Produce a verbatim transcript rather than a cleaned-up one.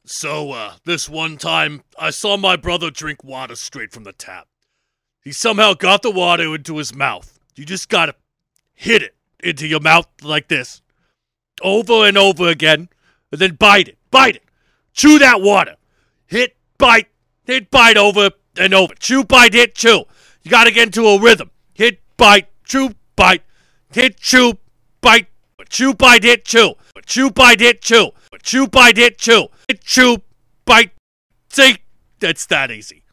So, uh, this one time, I saw my brother drink water straight from the tap. He somehow got the water into his mouth. You just gotta hit it into your mouth like this. Over and over again. And then bite it. Bite it. Chew that water. Hit, bite, hit, bite over and over. Chew, bite, hit, chew. You gotta get into a rhythm. Hit, bite, chew, bite, hit, chew, bite, chew, bite, hit, chew. Chew, bite, hit, chew. Chew, bite, hit, chew. Hit, chew, bite. See? That's that easy.